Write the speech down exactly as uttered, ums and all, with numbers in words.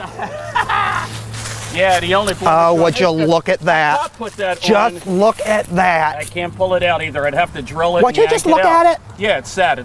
Yeah, the only. Oh, would you look at that? Put that just on. look at that. I can't pull it out either. I'd have to drill it. Would you just look it at it? Yeah, it's sad. It's